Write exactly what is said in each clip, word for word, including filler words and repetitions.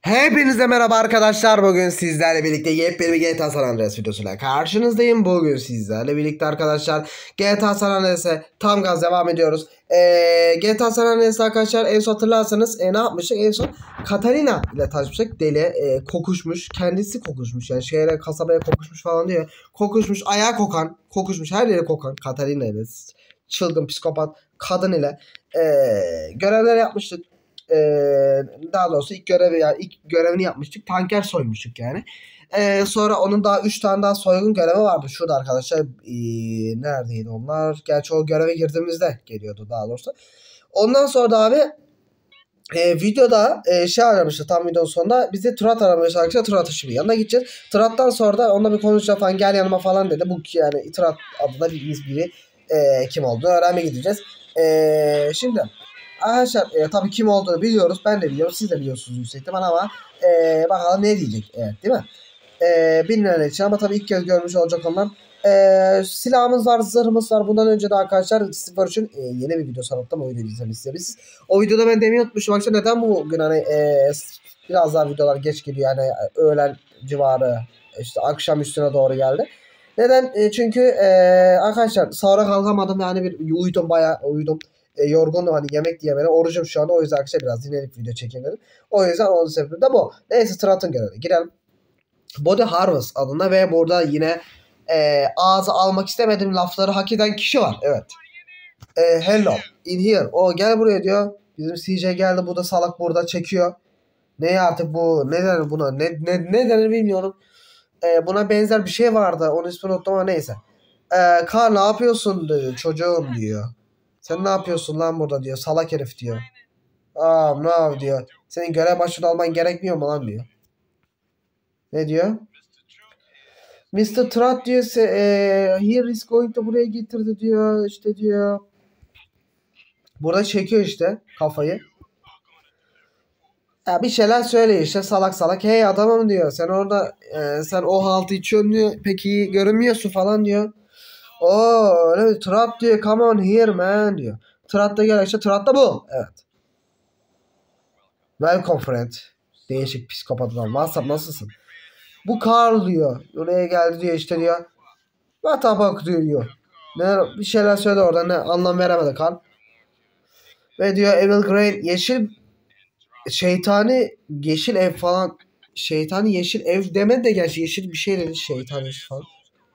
Hepinize merhaba arkadaşlar. Bugün sizlerle birlikte yepyeni bir G T A San Andreas videosuyla karşınızdayım. Bugün sizlerle birlikte arkadaşlar G T A San Andreas'e tam gaz devam ediyoruz. Ee, G T A San Andreas'ta arkadaşlar en son hatırlarsanız e, ne yapmıştık? En son Katarina ile tanışmıştık. Deli e, kokuşmuş. Kendisi kokuşmuş. Yani şehre kasabaya kokuşmuş falan diyor. Kokuşmuş. Ayağı kokan. Kokuşmuş. Her yere kokan. Katarina ile. Çılgın psikopat kadın ile e, görevler yapmıştık. Ee, daha doğrusu ilk görevi yani ilk görevini yapmıştık. Tanker soymuştuk yani. Ee, sonra onun daha üç tane daha soygun görevi vardı. Şurada arkadaşlar ee, neredeydi onlar? Gerçi o göreve girdiğimizde geliyordu daha doğrusu. Ondan sonra da abi e, videoda e, şey aramıştı tam videonun sonunda. Bizi Turat aramış arkadaşlar. Turat'ın şimdi yanına gideceğiz. Turat'tan sonra da onunla bir konuşacağım falan, gel yanıma falan dedi. Bu yani Turat adında bir biri e, kim olduğunu öğrenmeye gideceğiz. E, şimdi arkadaşlar e, tabii kim olduğunu biliyoruz. Ben de biliyorum. Siz de biliyorsunuz yüksek ihtimal ama e, bakalım ne diyecek. Evet, değil mi? E, bilmeyenler için ama tabii ilk kez görmüş olacak onlar. E, silahımız var, zırhımız var. Bundan önce de arkadaşlar sıfır için e, yeni bir video sanatım. O videoyu izlemişsiniz. O videoda ben demeyi unutmuşum. Arkadaşlar neden bugün hani e, biraz daha videolar geç geliyor. Yani öğlen civarı işte akşam üstüne doğru geldi. Neden? E, çünkü e, arkadaşlar sahura kalkamadım. Yani bir uyudum, bayağı uyudum. E, yorgundum, hani yemek yemene orucum şu anda, o yüzden arkadaşlar biraz dinlenip video çekemedim. O yüzden onun sebebi de bu. Neyse, Trat'ın görevine girelim. Body Harvest adında ve burada yine e, ağza almak istemediğim lafları hak eden kişi var. Evet. E, hello in here. O gel buraya diyor. Bizim C J geldi, bu da salak burada çekiyor. Ne artık bu, ne denir buna, ne, ne, ne denir bilmiyorum. E, buna benzer bir şey vardı, onun ismini unuttum ama neyse. E, Kar ne yapıyorsun diyor, çocuğum diyor. Sen ne yapıyorsun lan burada diyor. Salak herif diyor. Aa ne diyor. Senin görev başına alman gerekmiyor mu lan diyor. Ne diyor? mister Trot diyor. E, here is going to buraya getirdi diyor. İşte diyor. Burada çekiyor işte kafayı. Ya bir şeyler söylüyor işte salak salak. Hey adamım diyor. Sen orada e, sen o haltı içiyorsun diyor. Pek iyi görünmüyorsun falan diyor. Oo öyle mi? Trot diyor. Come on here man diyor. Trot da gel işte. Trot da bu. Evet. Welcome friend. Değişik psikopat adam. WhatsApp nasılsın? Bu Carl diyor. Oraya geldi diyor işte diyor. What the fuck diyor. Ne, bir şeyler söyledi orada, ne anlam veremedi Carl. Ve diyor Evil Green yeşil şeytani yeşil ev falan. Şeytani yeşil ev demedi de gerçi yeşil bir şey dedi, şeytani falan.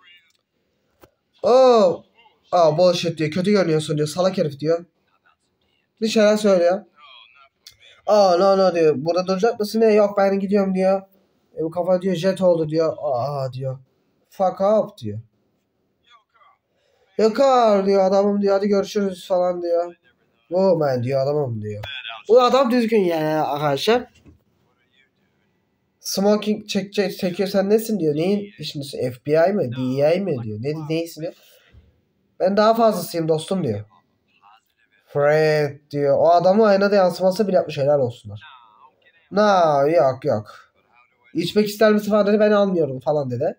Oh. Aa bullshit diyor. Kötü görünüyorsun diyor. Salak herif diyor. Bir şeyler söylüyor. Aa no no diyor. Burada duracak mısın? Ne? Yok ben gidiyorum diyor. E, bu kafa diyor jet oldu diyor. Aa diyor. Fuck up diyor. Yakar diyor adamım diyor. Hadi görüşürüz falan diyor. Oh man diyor adamım diyor. Bu adam düzgün yani arkadaşlar. Smoking çek, çek, çekiyor, sen nesin diyor. Neyin işindesin? F B I mi? D E A mi diyor. Ne, neysin diyor. Ben daha fazlasıyım dostum diyor. Fred diyor. O adamın aynada yansıması bile yapmış, helal olsunlar. Na yok yok. İçmek ister misin falan dedi, ben almıyorum falan dedi.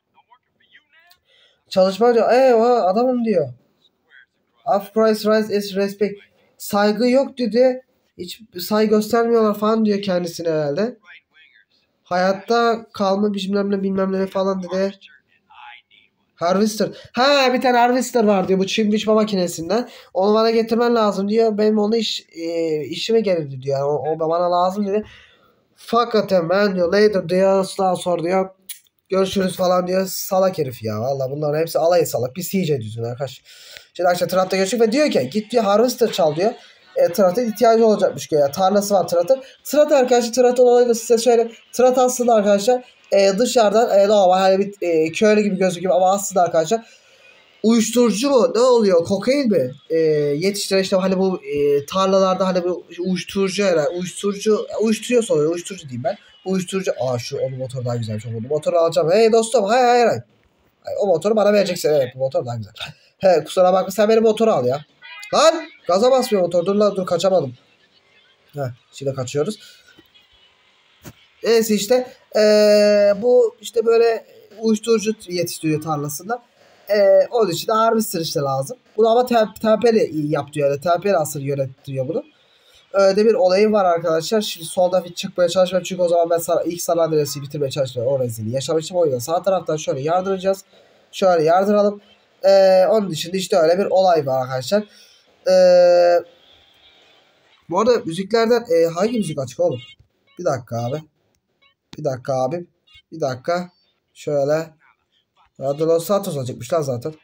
Çalışma diyor. Eee adamım diyor. Of Christ rise is respect. Saygı yok dedi. Hiç saygı göstermiyorlar falan diyor kendisine herhalde. Hayatta kalma bilmem ne bilmem ne falan dedi. Harvester. Ha bir tane Harvester var diyor bu çim biçme makinesinden. Onu bana getirmen lazım diyor. Benim onu iş, e, işime gelirdi diyor. Yani o, o bana lazım dedi. Fakat ben diyor later diyor, daha sonra diyor görüşürüz falan diyor. Salak herif ya. Valla bunların hepsi alayı salak. Bir C J düzgün arkadaş. Şimdi akşam Trat'ta görüştük ve diyor ki git diyor Harvester çal diyor. E, Trat'a ihtiyacı olacakmış diyor. Tarlası var Trat'ın. Trat arkadaşlar, Trat'ın olayı da size söyleyeyim. Trat aslında arkadaşlar e, dışarıdan e, normal hani bir e, köylü gibi gözüküyor ama aslında arkadaşlar uyuşturucu mu? Ne oluyor? Kokain mi? E, yetiştiren işte hani bu e, tarlalarda hani bu uyuşturucu herhalde. Uyuşturucu, uyuşturuyor sonra. Uyuşturucu diyeyim ben. Uyuşturucu. Aa şu onun motor daha güzelmiş. O motoru alacağım. Hey dostum. Hayır hayır hayır. O motoru bana vereceksin. Evet bu motor daha güzel. He kusura bakma, sen benim motoru al ya. Lan gaza basmıyor motor. Dur lan dur, kaçamadım. Heh şimdi kaçıyoruz. Neyse işte ee, bu işte böyle uyuşturucu yetiştiriyor tarlasında. Ee, onun için de harvester işte lazım. Bunu ama te tempeli yap diyor. Yani tempeli asır yönettiriyor bunu. öyle bir olayı var arkadaşlar. Şimdi solda bir çıkmaya çalışmıyorum çünkü o zaman ben sana, ilk San Andreas'ı bitirmeye çalışıyorum. O rezili yaşamıştım, o yüzden sağ taraftan şöyle yardıracağız. Şöyle yardıralım. Ee, onun dışında işte öyle bir olay var arkadaşlar. Ee, bu arada müziklerden e, hangi müzik açık oğlum? Bir dakika abi. Bir dakika abi. Bir dakika. Şöyle. Radio Los Santos açıkmış lan zaten.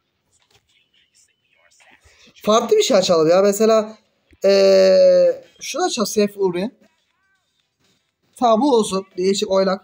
Farklı bir şey açalım ya. Mesela ee, şunu açalım. Seyf Uri. Tamam bu olsun. Değişik oynak.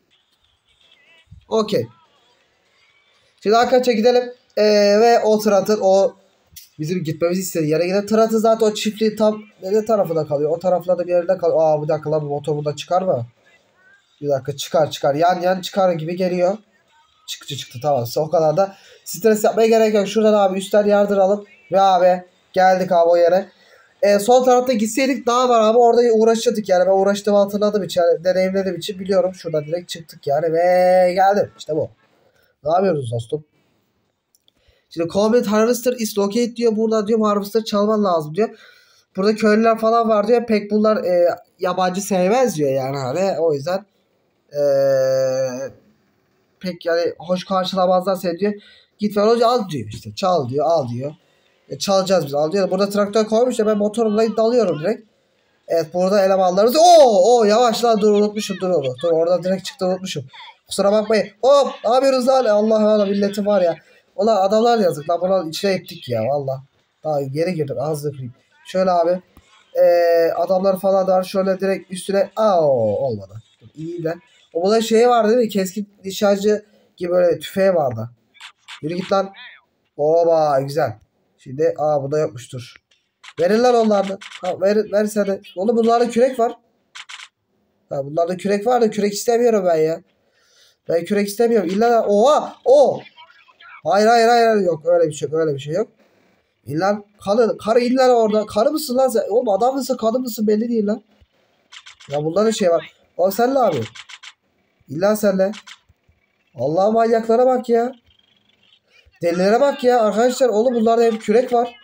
Okey. Şimdi arkadaşlar gidelim. Ee, ve o Trat'ın o bizim gitmemizi istediği yere gidelim. Trat'ın zaten o çiftliği tam ne tarafında kalıyor? O taraflarda bir yerde kalıyor. Aa bir dakika lan bu motor burada çıkar mı? Bir dakika çıkar çıkar. Yan yan çıkar gibi geliyor. Çıktı çıktı tamam. O kadar da stres yapmaya gerek yok. Şuradan abi üstten yardıralım. Ve abi geldik abi o yere. E, sol tarafta gitseydik daha var abi. Orada uğraşıyorduk yani. Ben uğraştığımı hatırladığım için. Yani deneyimlediğim için biliyorum. Şuradan direkt çıktık yani. Ve geldim. İşte bu. Ne yapıyoruz dostum? Şimdi Combat Harvester is located diyor. Burada diyor Harvester çalman lazım diyor. Burada köylüler falan var diyor. Pek bunlar e, yabancı sevmez diyor yani hani. O yüzden eee pek yani hoş karşılamazlar seni diyor. Git ver al diyor işte. Çal diyor al diyor. E, çalacağız biz al diyor. Burada traktör koymuş ya ben motorla dalıyorum direkt. Evet burada elemanlarımız. Oo o yavaş lan dur unutmuşum dur onu. Dur orada direkt çıktı unutmuşum. Kusura bakmayın. Hop ne yapıyoruz lan? Allah Allah milleti var ya. Ulan adamlar yazık lan bunların içine ettik ya valla. Daha geri girdik ağzını kırayım. Şöyle abi. Ee, adamlar falan da şöyle direkt üstüne. Aa olmadı. Dur, iyi de. O da şey vardı değil mi? Keskin nişancı gibi böyle tüfeği vardı. Yürü git lan. Oba güzel. Şimdi aa bu da yokmuştur. Verin lan onlardan. Ha, ver, versene. Oğlum bunlarda kürek var. Ha, bunlarda kürek var da kürek istemiyorum ben ya. Ben kürek istemiyorum. İlla oha o. Hayır hayır hayır yok öyle bir şey yok öyle bir şey yok. İlla karı, karı illa orada. Karı mısın lan sen? Oğlum adam mısın kadın mısın belli değil lan. Ya bunlarda şey var. O senle abi. İlla senle. Allah manyaklara bak ya. Delilere bak ya. Arkadaşlar oğlum bunlarda hep kürek var.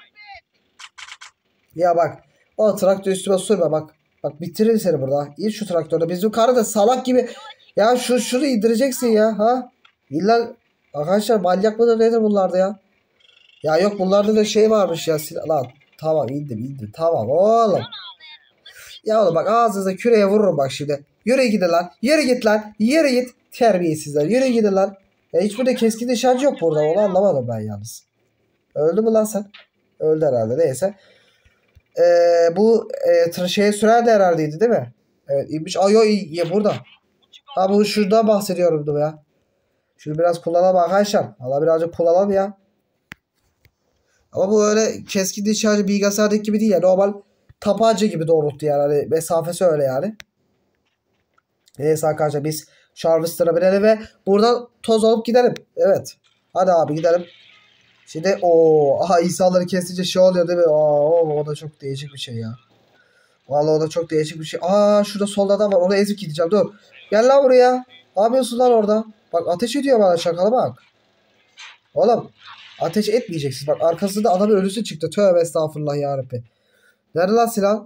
Ya bak. O traktör üstüme sürme bak. Bak bitirir seni burada. İn şu traktörde. Bizim karı da salak gibi. Ya şu şunu indireceksin ya. Ha? İlla arkadaşlar manyak mıdır nedir bunlarda ya? Ya yok bunlarda da şey varmış ya. Lan tamam indim indim. Tamam oğlum. Ya oğlum bak ağzınıza küreye vururum bak şimdi. Yürü gidin lan. Yürü git lan. Yürü git. Terbiyesizler. Yürü gidin lan. Ya hiçbirinde keskin nişancı yok burada. Onu anlamadım ben yalnız. Öldü mü lan sen? Öldü herhalde. Neyse. Ee, bu e, şeye sürer de herhaldeydi değil mi? Evet. İnmiş. Ay yo iyi burada. Ha bu şuradan bahsediyorum ya. Şunu biraz kullanalım arkadaşlar. Valla birazcık kullanalım ya. Ama bu öyle keskin nişancı bilgisayardaki gibi değil ya. Normal tabanca gibi doğrulttu yani. Hani mesafesi öyle yani. Neyse arkadaşlar biz Harvester'a binelim ve buradan toz alıp gidelim. Evet. Hadi abi gidelim. Şimdi o aha insanları kesince şey oluyor değil mi? Aa, o, o da çok değişik bir şey ya. Vallahi o da çok değişik bir şey. Aa şurada solda adam var. Onu ezip gideceğim. Dur. Gel lan buraya. Ne yapıyorsun lan orada? Bak ateş ediyor bana şakalı bak. Oğlum ateş etmeyeceksiniz. Bak arkasında adamın ölüsü çıktı. Tövbe estağfurullah yarabbi. Nerede lan silah?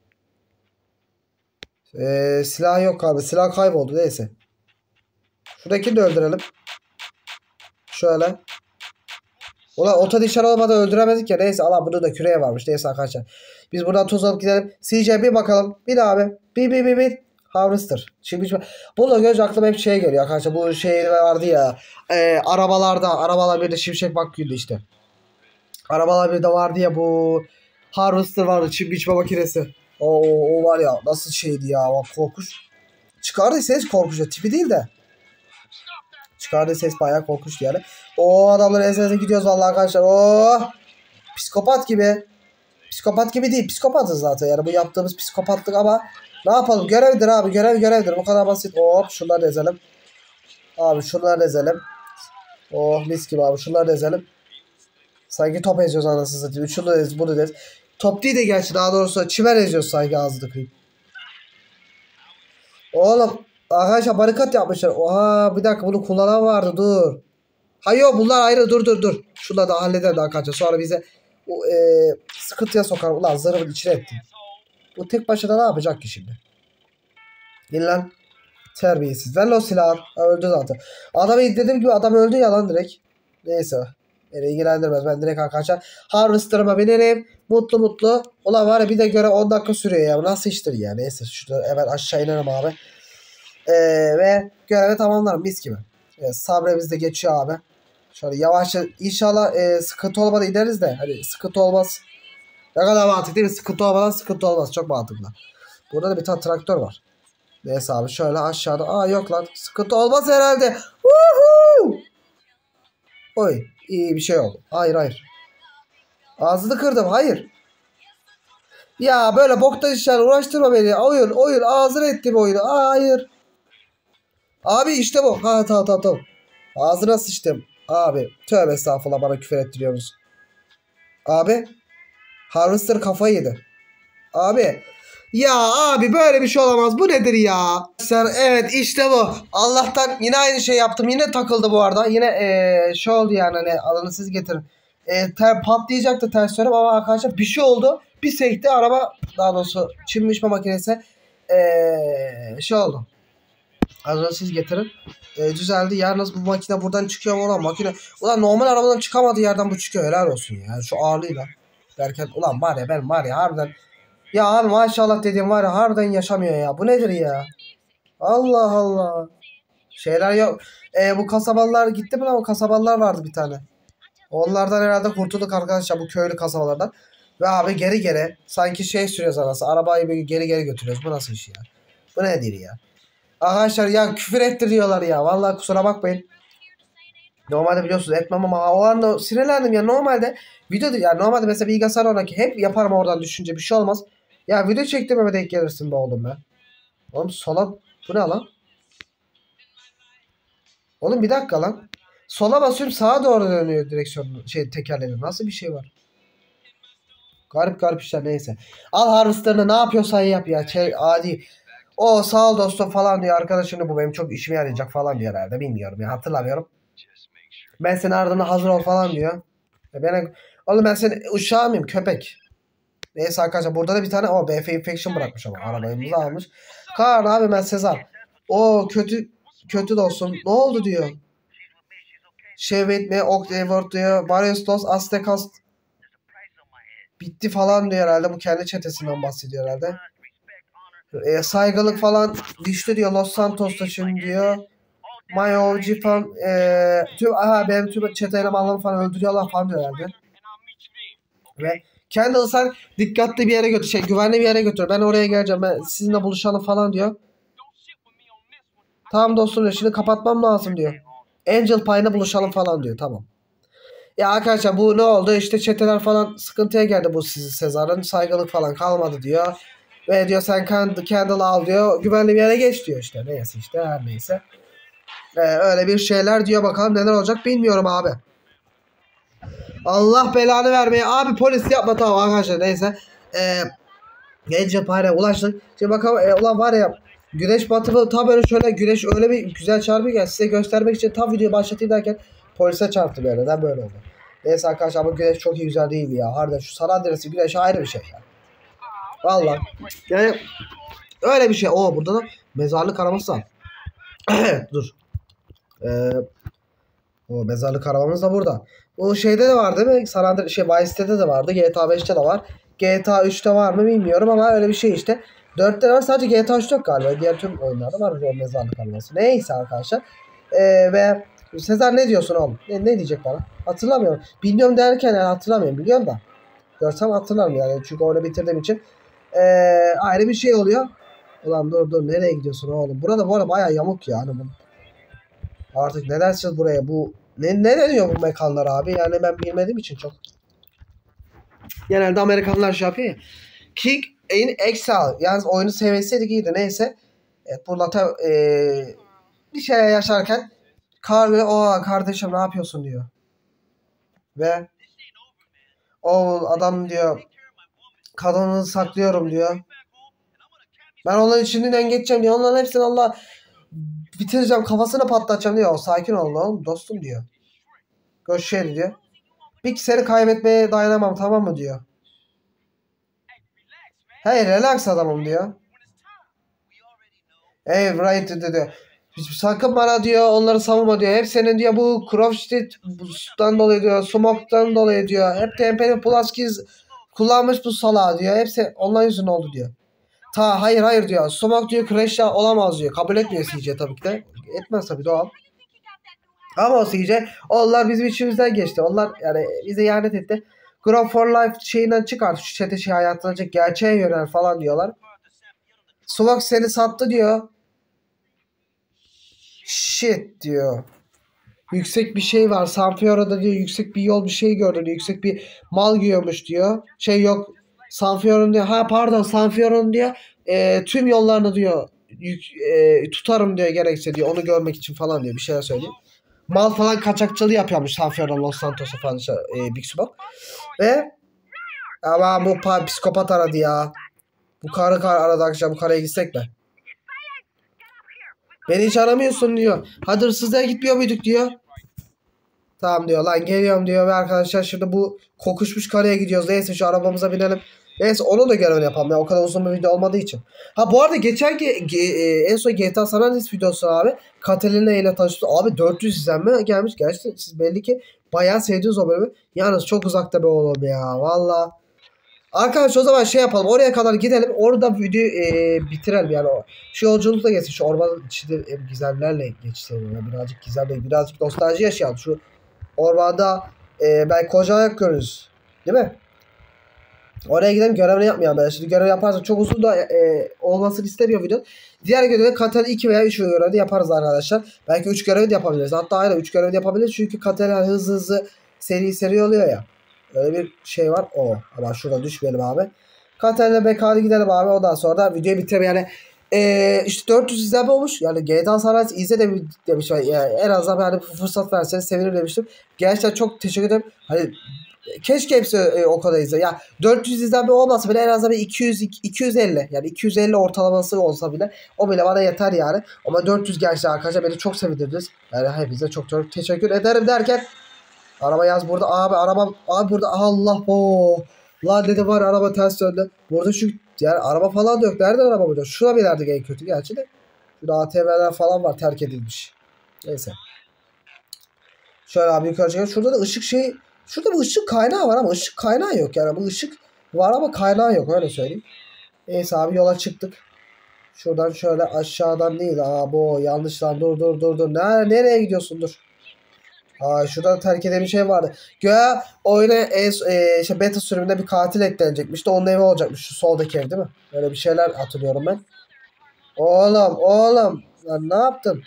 Ee, silah yok abi. Silah kayboldu. Neyse. Şuradakini de öldürelim. Şöyle. Ulan ota dışarı olmadan öldüremedik ya. Neyse Allah bunu da küreye varmış. Neyse arkadaşlar. Biz buradan toz alıp gidelim. C J bir bakalım. Bir daha abi. Bir bir bir bir. Harvester. Şimdi hiç... Burada göz aklıma hep şey geliyor arkadaşlar. Bu şey vardı ya. E, arabalarda. Arabalar bir de Şimşek McQueen'di işte. Arabalar bir de vardı ya bu. Harvester vardı. Çim biçme makinesi. O, o var ya. Nasıl şeydi ya. O korkunç. Çıkardı ses korkunç. Tipi değil de. Çıkardığı ses bayağı korkunç yani. O adamları ezmeze gidiyoruz vallahi arkadaşlar. Oh! Psikopat gibi. Psikopat gibi değil. Psikopatız zaten yani. Bu yaptığımız psikopatlık ama ne yapalım? Görevdir abi. Görev görevdir. Bu kadar basit. Hop şunları ezelim. Abi şunları ezelim. Oh mis gibi abi. Şunları ezelim. Sanki top eziyoruz anasını satayım. Şunu da ez, bunu da ez. Top değil de gerçi daha doğrusu çimen eziyoruz sanki ağzını kıyıp. Oğlum arkadaşlar barikat yapmışlar. Oha bir dakika bunu kullanan vardı dur. Hayır bunlar ayrı dur dur dur. Şunları da halleder daha kaçar. Sonra bize o, e, sıkıntıya sokar. Ulan zırhın içine ettim. Bu tek başına ne yapacak ki şimdi? Gel lan. Terbiyesiz. Ver o silahı. Ha, öldü zaten. Adamı dediğim gibi adam öldü ya lan direkt. Neyse. Beni ilgilendirmez. Ben direkt arkadaşlar Harvester'ıma binerim. Mutlu mutlu. Ulan var ya bir de göre on dakika sürüyor ya. Nasıl iştir ya. Neyse şurada hemen aşağı inerim abi. Ee, ve görevi tamamlarım mis gibi. Evet, sabremiz de geçiyor abi. Şöyle yavaşça inşallah e, sıkıntı olmadan ineriz de. Hani sıkıntı olmaz. Ne kadar mantıklı değil mi? Sıkıntı olmadan sıkıntı olmaz. Çok mantıklı. Burada da bir tane traktör var. Neyse abi şöyle aşağıda. Aa yok lan. Sıkıntı olmaz herhalde. Woohoo! Oy iyi bir şey oldu. Hayır hayır. Ağzını kırdım. Hayır. Ya böyle boktan işler uğraştırma beni. Oyun oyun ağzını ettim oyunu. Hayır. Abi işte bu. Ha tamam tamam tamam. Ağzına sıçtım. Abi tövbe estağfurullah bana küfür ettiriyorsunuz. Abi. Harvester kafayı yedi. Abi. Ya abi böyle bir şey olamaz. Bu nedir ya? Sen evet işte bu. Allah'tan yine aynı şey yaptım. Yine takıldı bu arada. Yine ee, şey oldu yani hani alını siz getirin. E, ter, patlayacaktı ters dönüp ama arkadaşlar bir şey oldu. Bir sekti araba daha doğrusu çim biçme makinesi ee, şey oldu. Alını siz getirin. E, düzeldi. Yalnız bu makine buradan çıkıyor mu ulan makine. Ulan normal arabadan çıkamadığı yerden bu çıkıyor. Helal olsun ya. Şu ağırlığıyla. Derken ulan var ya ben var ya harbiden. Ya abi maşallah dediğim var ya harbiden yaşamıyor ya. Bu nedir ya? Allah Allah. Şeyler yok. E, bu kasabalılar gitti mi lan? O kasabalılar vardı bir tane. Onlardan herhalde kurtulduk arkadaşlar. Bu köylü kasabalardan. Ve abi geri geri. Sanki şey sürüyoruz arası. Arabayı bir geri geri götürüyoruz. Bu nasıl iş ya? Bu nedir ya? Arkadaşlar ya küfür ettiriyorlar ya. Vallahi kusura bakmayın. Normalde biliyorsunuz etmem ama o anda sinirlendim ya. Normalde videoda ya normalde mesela bilgisayar oynarken hep yaparım oradan düşünce bir şey olmaz. Ya video çektiğime denk gelirsin be oğlum be. Oğlum sola bu ne lan? Oğlum bir dakika lan. Sola basıyorum sağa doğru dönüyor direksiyon şey tekerleri. Nasıl bir şey var? Garip garip işler neyse. Al Harvester'ını ne yapıyorsan yap ya. Şey, adi. O sağ ol dostum falan diyor. Arkadaşını bu benim çok işime yarayacak falan diyor herhalde. Bilmiyorum ya hatırlamıyorum. Ben senin ardına hazır ol falan diyor. Ya ben, oğlum ben senin uşağı mıyım köpek? Neyse arkadaşlar burada da bir tane o B F infection bırakmış ama arabayımızı almış. Kaan abi ben Sezar. O kötü kötü dostum. Ne oldu diyor. Şevvet mi? Octavor diyor. Barrios Aztecas bitti falan diyor herhalde. Bu kendi çetesinden bahsediyor herhalde. E, saygılık falan düştü diyor. Los Santos'ta şimdi diyor. Mayo, Cipan e, tüm aha benim tüm çete elemanlarımı falan öldürüyorlar falan diyor herhalde. Ve Kendall sen dikkatli bir yere götür. Şey güvenli bir yere götür. Ben oraya geleceğim. Ben sizinle buluşalım falan diyor. Tamam dostum diyor. Şimdi kapatmam lazım diyor. Angel Pine'da buluşalım falan diyor. Tamam. Ya arkadaşlar bu ne oldu? İşte çeteler falan sıkıntıya geldi bu sizi Sezar'ın. Saygılık falan kalmadı diyor. Ve diyor sen Kendall'ı al diyor. Güvenli bir yere geç diyor işte. Neyse işte her neyse. Ee, öyle bir şeyler diyor bakalım neler olacak bilmiyorum abi. Allah belanı vermeye. Abi polis yapma tamam arkadaşlar neyse. Ee, Angel Pine'e ulaştık. Şimdi bakalım e, ulan var ya güneş batımı tam böyle şöyle güneş öyle bir güzel çarpıyor ki size göstermek için tam videoyu başlatayım derken polise çarptı böyle. Neden böyle oldu? Neyse arkadaşlar ama güneş çok iyi güzel değil ya. Harbiden şu San Andreas'ın güneşi ayrı bir şey ya. Valla. Yani öyle bir şey. Oo burada da mezarlık araması var. Dur. Ee, o mezarlık aramamız da burada. O şeyde de var değil mi? San Andreas şey Vice City'de de vardı. G T A beşte de var. G T A üçte var mı bilmiyorum ama öyle bir şey işte. dörtte var sadece G T A üç yok galiba. Diğer tüm oyunlarda var o mezarlık araması. Neyse arkadaşlar. Ee, ve Sezar ne diyorsun oğlum? Ne, ne diyecek bana? Hatırlamıyorum. Bilmiyorum derken yani hatırlamıyorum. Biliyorum da. Görsem hatırlarım yani. Çünkü onu bitirdiğim için. Ee, ayrı bir şey oluyor. Ulan dur dur nereye gidiyorsun oğlum? Burada bu arada bayağı yamuk ya. Hani bu. Artık ne dersiniz buraya? Bu ne, ne deniyor bu mekanlar abi? Yani ben bilmediğim için çok. Genelde Amerikanlar şey yapıyor ya. King in Exile. Yani oyunu sevseydik iyiydi. Neyse. Evet burada tabi ee, bir şey yaşarken Carl ve o kardeşim ne yapıyorsun diyor. Ve o adam diyor kadını saklıyorum diyor. Ben onların içinden geçeceğim diyor. Onların hepsini Allah bitireceğim kafasını patlatacağım diyor. Sakin ol oğlum dostum diyor. Görüşelim diyor. Bir seni kaybetmeye dayanamam tamam mı diyor. Hey relax adamım diyor. Hey right diyor. Sakın bana diyor onları savunma diyor. Hep senin diyor bu Crofsted'dan dolayı diyor. Smoke'dan dolayı diyor. Hep T M P Pulaskiz kullanmış bu salağı diyor. Hepsi onların yüzünden oldu diyor. Ta hayır hayır diyor. Smoke diyor Crash olamaz diyor. Kabul etmiyor C J tabii ki de. Etmez tabii doğal. Ama o C J onlar bizim içimizden geçti. Onlar yani bize ihanet etti. Grow for Life şeyinden çıkart. Şu çete şey hayatına çık. Gerçeğe yönel falan diyorlar. Smoke seni sattı diyor. Shit diyor. Yüksek bir şey var. Sanfiora'da diyor yüksek bir yol bir şey gördü diyor. Yüksek bir mal giyiyormuş diyor. Şey yok. Sanfiora'nın diyor. Ha pardon Sanfiora'nın diyor. E, tüm yollarını diyor. Yük, e, tutarım diyor gerekse diyor. Onu görmek için falan diyor. Bir şeyler söyleyeyim. Mal falan kaçakçılığı yapıyormuş Sanfiora Los Santos'a falan işte, e, Big Smoke. Ve ama bu psikopat aradı ya. Bu karı kar aradı akşam bu karaya gitsek mi? Beni hiç aramıyorsun diyor. Hadi hırsızlığa gitmiyor muyduk diyor. Tamam diyor lan geliyorum diyor ve arkadaşlar şimdi bu kokuşmuş karaya gidiyoruz. Neyse şu arabamıza binelim. Neyse onu da görevini yapalım ya o kadar uzun bir video olmadığı için. Ha bu arada geçen ge- ge- en son G T A San Andreas videosu abi Catalina ile tanıştık. Abi dört yüz izlenme gelmiş. Gerçekten siz belli ki bayağı sevdiniz o bölümü. Yalnız çok uzakta be oğlum ya valla. Arkadaşlar o zaman şey yapalım. Oraya kadar gidelim. Orada videoyu e, bitirelim yani. O. Şu yolculukla geçsin. Şu ormanın içinde e, gizemlerle geçsin. Yani birazcık gizemle, birazcık nostalji yaşayalım. Şu ormanda e, belki koca ayak görürüz. Değil mi? Oraya gidelim görevini yapmayalım. Ben. Şimdi görev yaparsak çok uzun da e, olmasını istemiyor video. Diğer görevde Katel iki veya üç görevi yaparız arkadaşlar. Belki üç görevi de yapabiliriz. Hatta ayrı üç görevi de yapabiliriz. Çünkü Katel hızlı hızlı seri seri oluyor ya. Öyle bir şey var. O. Ama şuradan düşmeyelim abi. Katel'le B K'lı gidelim abi. Ondan sonra da videoyu bitirelim. Yani ee, işte dört yüz izlenme olmuş. Yani G T A San Andreas izle de demiş. Yani en azından yani fırsat verseniz sevinirim demiştim. Gerçekten çok teşekkür ederim. Hani keşke hepsi e, o kadar izle. Ya dört yüz izlenme olmasa bile en azından bir iki yüz iki yüz elli yani iki yüz elli ortalaması olsa bile o bile bana yeter yani. Ama dört yüz gerçekten arkadaşlar beni çok sevindirdiniz. Yani hepinize çok çok teşekkür ederim derken araba yaz burada abi araba abi burada Allah o lan dedim var araba ters döndü. Burada şu yani araba falan da yok. Nereden araba burada? Şuna bir nerede en kötü gerçi de. Şurada A T V'ler falan var terk edilmiş. Neyse. Şöyle abi yukarı çıkalım. Şurada da ışık şey şurada bir ışık kaynağı var ama ışık kaynağı yok. Yani bu ışık var ama kaynağı yok öyle söyleyeyim. Neyse abi yola çıktık. Şuradan şöyle aşağıdan değil. Aa bu yanlış lan dur dur dur dur. Nereye, nereye gidiyorsun dur. Aa şurada terk eden bir şey vardı. Göya oyuna e, e, işte beta sürümünde bir katil eklenecekmiş de onun evi olacakmış. Şu soldaki ev değil mi? Böyle bir şeyler hatırlıyorum ben. Oğlum oğlum. Lan ne yaptın?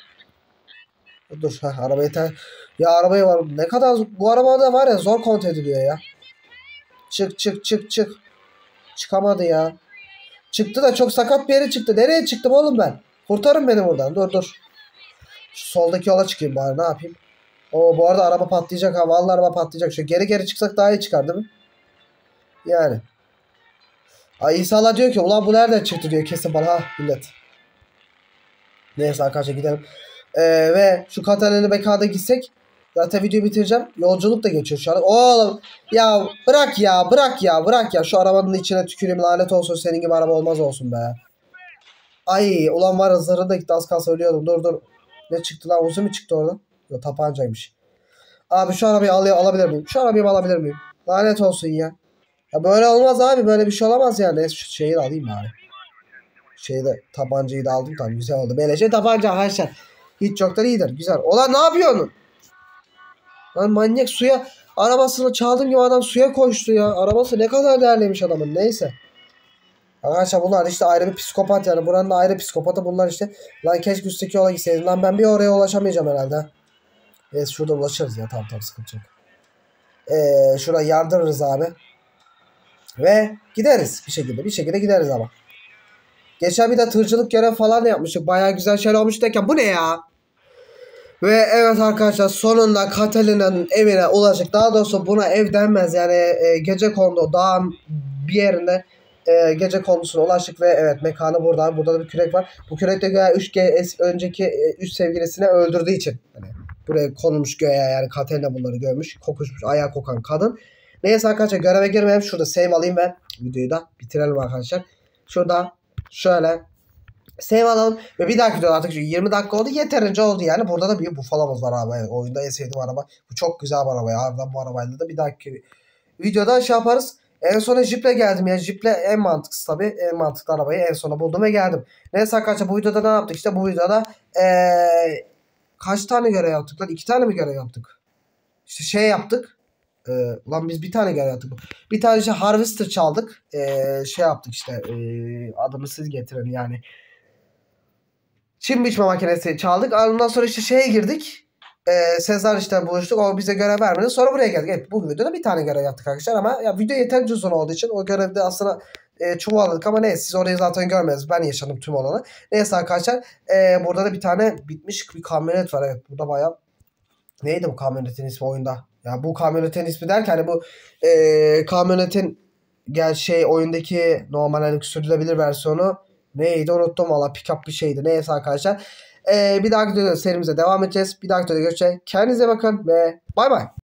Dur ha arabayı ter... Ya arabayı var. Ne kadar bu arabada var ya zor kontrol ediliyor ya. Çık çık çık çık. Çıkamadı ya. Çıktı da çok sakat bir yere çıktı. Nereye çıktım oğlum ben? Kurtarın beni buradan. Dur dur. Şu soldaki yola çıkayım bari ne yapayım? O bu arada araba patlayacak ha. Vallahi araba patlayacak. Şu geri geri çıksak daha iyi çıkar değil mi? Yani. Ay İsa'la diyor ki ulan bu nereden çıktı diyor kesin bana ha millet. Neyse arkadaşlar gidelim. Ee, ve şu Katalina'nın B K'da gitsek zaten videoyu bitireceğim. Yolculuk da geçiyor şu an. Oğlum ya bırak ya bırak ya bırak ya. Şu arabanın içine tüküreyim lanet olsun senin gibi araba olmaz olsun be. Ay ulan var hızları da gitti az kalsın ölüyordum. Dur dur. Ne çıktı lan uzun mu çıktı oradan? Yok tapancaymış. Abi şu arabayı al alabilir miyim? Şu arabayı alabilir miyim? Lanet olsun ya. Ya böyle olmaz abi. Böyle bir şey olamaz yani. Şu şeyi de alayım bari. Şeyi de tabancayı da aldım. Tamam güzel oldu. Böylece tabanca arkadaşlar. Hiç çoktan iyidir. Güzel. Ulan ne yapıyorsun? Lan manyak suya arabasını çaldım gibi adam suya koştu ya. Arabası ne kadar değerliymiş adamın. Neyse. Arkadaşlar bunlar işte ayrı bir psikopat yani. Buranın da ayrı psikopatı bunlar işte. Lan keşke üstteki yola gitseydim. Lan ben bir oraya ulaşamayacağım herhalde. Evet şurada ulaşırız ya. Tamam tamam sıkıntı yok. Ee, şurada yardırırız abi. Ve gideriz bir şekilde. Bir şekilde gideriz ama. Geçen bir de tırcılık görev falan da yapmıştık. Bayağı güzel şeyler olmuş derken bu ne ya? Ve evet arkadaşlar sonunda Catalina'nın evine ulaştık. Daha doğrusu buna ev denmez. Yani e, gece kondu dağın bir yerinde e, gece kondusuna ulaştık ve evet mekanı burada. Burada da bir kürek var. Bu kürek de göğe üç G önceki üç sevgilisini öldürdüğü için. Yani buraya konulmuş göğe yani Catalina bunları görmüş. Kokuşmuş ayağı kokan kadın. Neyse arkadaşlar göreve girmeyeyim. Şurada save alayım ve videoyu da bitirelim arkadaşlar. Şurada şöyle save alalım ve bir dahaki videoda artık yirmi dakika oldu, yeterince oldu yani. Burada da bir Buffalo'muz var abi. Evet, oyunda en sevdiğim araba. Bu çok güzel bir araba ya. Harbiden bu arabayla da bir dahaki videoda şey yaparız. En sona Jeep'le geldim ya. Jeep'le en mantıklısı tabii. En mantıklı arabayı en sona buldum ve geldim. Neyse arkadaşlar, bu videoda ne yaptık? İşte bu videoda ee, kaç tane görev yaptık lan? İki tane mi görev yaptık? İşte şey yaptık. Ee, ulan biz bir tane görev yaptık. Bir tane işte Harvester çaldık. Ee, şey yaptık işte. Ee, adını siz getirin yani. Çim biçme makinesi çaldık. Ondan sonra işte şeye girdik. Ee, Sezar işte buluştuk. O bize görev vermedi. Sonra buraya geldik. Evet, bu videoda bir tane görev yaptık arkadaşlar ama ya video yeterince uzun olduğu için o görevde aslında e, çuvalladık ama neyse, siz orayı zaten görmediniz. Ben yaşadım tüm olanı. Neyse arkadaşlar, e, burada da bir tane bitmiş bir kamyonet var. Evet, burada bayağı neydi bu kamyonetin ismi oyunda? Ya bu kamyonetin ismi derken hani bu e, kamyonetin gel şey oyundaki normal hani sürülebilir versiyonu neydi unuttum valla, pick up bir şeydi. Neyse arkadaşlar. E, bir dahaki videoda serimize devam edeceğiz. Bir dahaki videoda görüşeceğiz. Kendinize bakın ve bay bay.